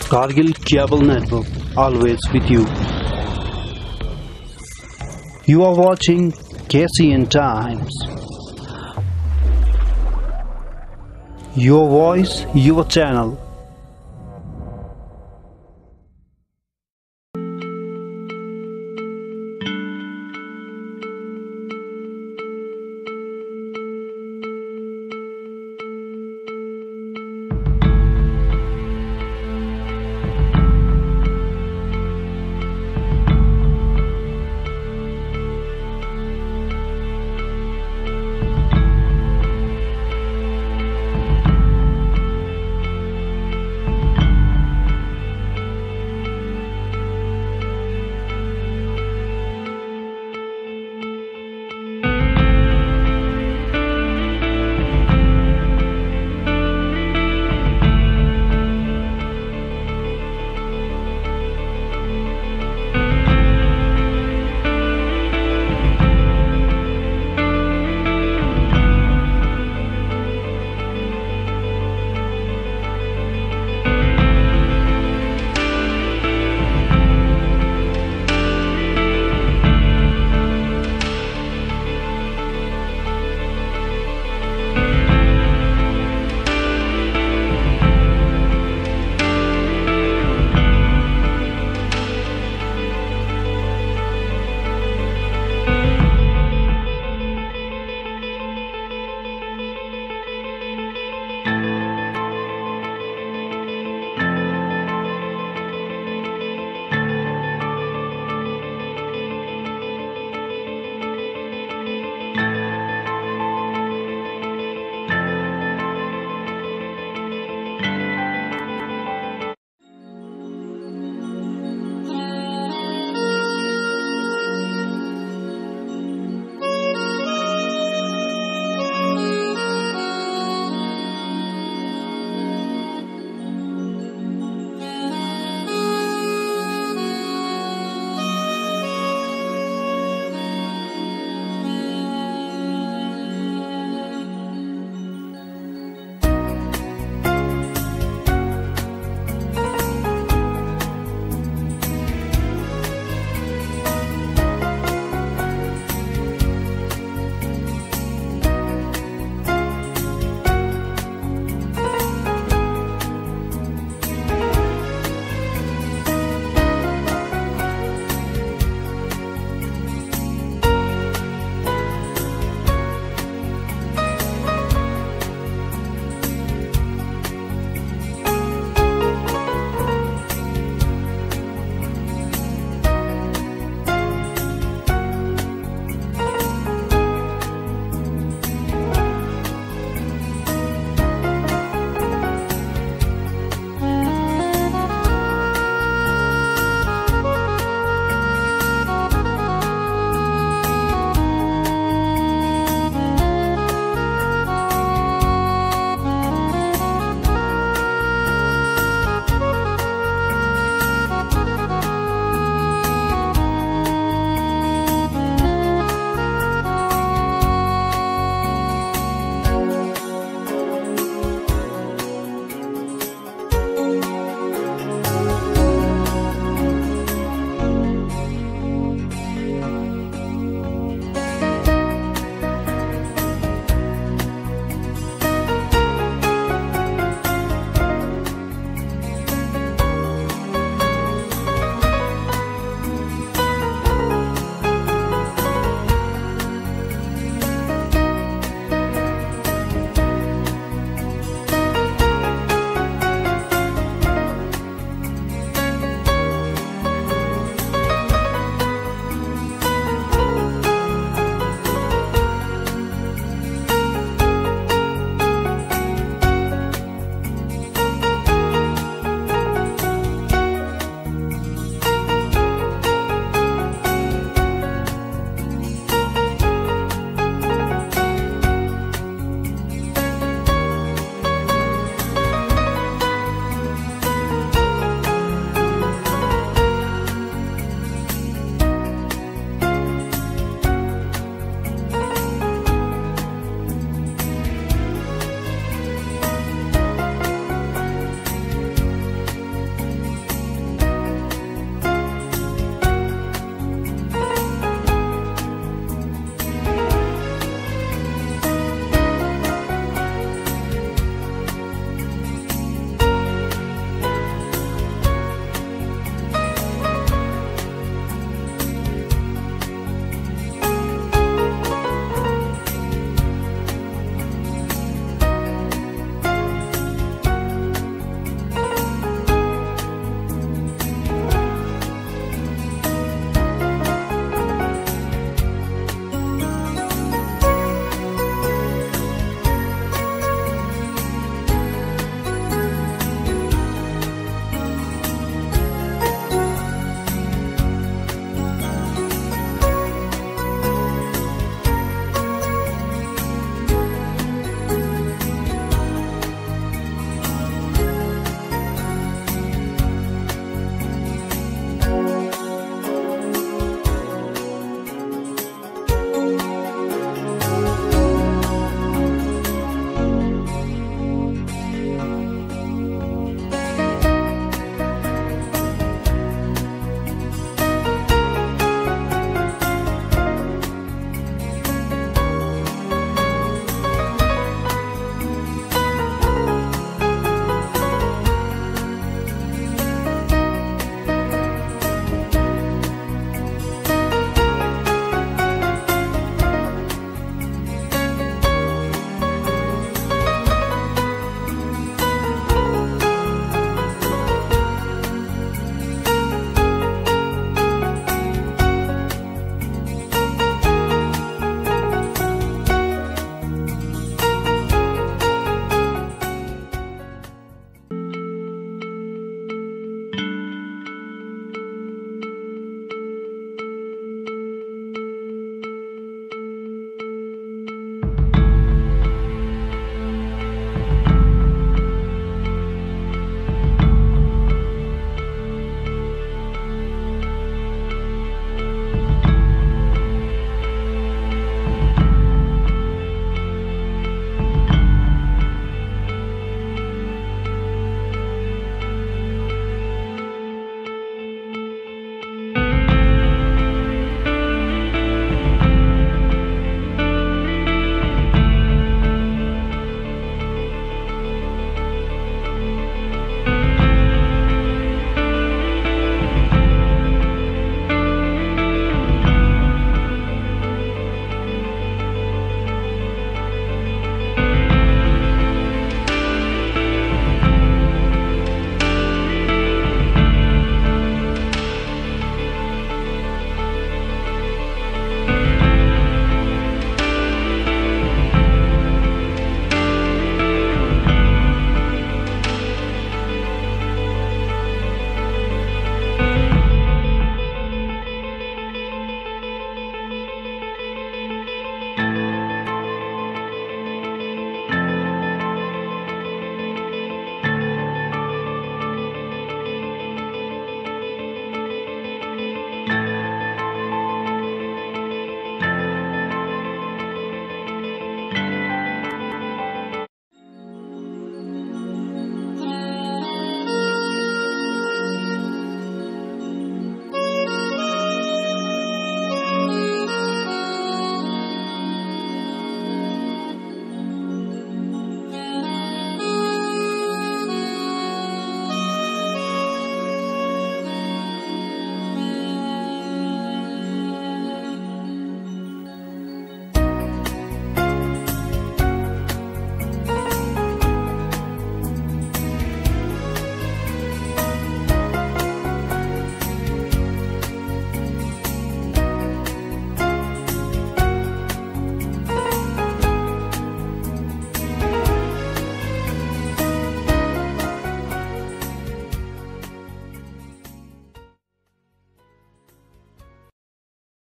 Kargil Cable Network, always with you. You are watching KCN Times. Your voice, your channel.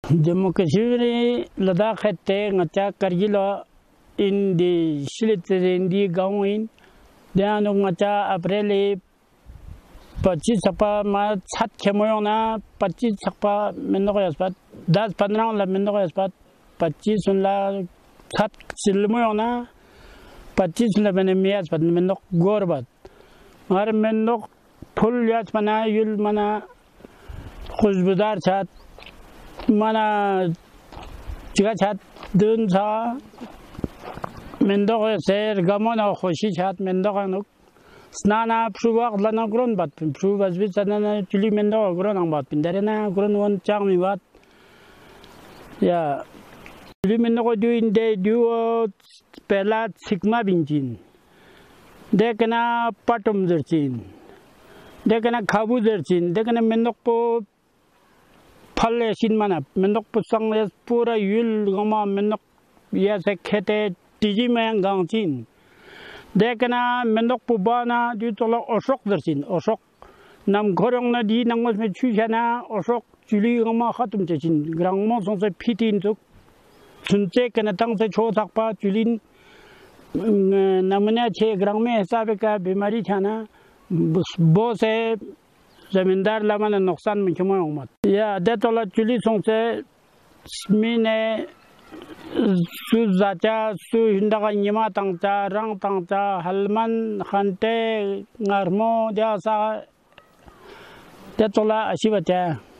Jammu Kashmir Ladakh te ngacha Kargil in the Shilitrendi Gawin then ngacha April 25 sapa ma chat kemoyona 25 sapa menno yaspat 10-15 la menno yaspat 25 sunla chat silmoyona 25 la benemiyas pat menno gorbat mar menno full yas mana yul mana खुशबूदार छात मना चिका छात दून छा मेंदो शेर गमन और खुशी छात मेंदो का नुक स्नाना प्रुवाक लना ग्रोन बात प्रुवास भी सना चुली मेंदो ग्रोन आंग बात पिंडरे ना ग्रोन वन चांग मी बात या चुली मेंदो को दू इन दे दू पहला सिग्मा बिंचिन देखना पटुम जर्चिन देखना खाबू जर्चिन देखना मेंदो को फले सिन माना मेंदोक पुसंग पूरा युल गमा मेंदोक या से खेते टीजी में गांचिन देखना मेंदोक पुबाना दु तोला अशोक दर्शिन अशोक नाम घरोंग ना दी नंगस में छुछना अशोक जुली गमा खत्म चेचिन ग्रांगमो संसे फिटिन तुक सुनचे कना तंग से छो थकपा जुलिन नमने छे ग्रांग में हिसाब का बीमारी छाना बो से जमींदार लामन नुकसान में क्यों मत या देतोला चुली सोंसे मिने सुजाचा सु हिंदा का निमा तंगचा रंग तंगचा हलमन खंटे नरमो जैसा देतोला अच्छी बच्चा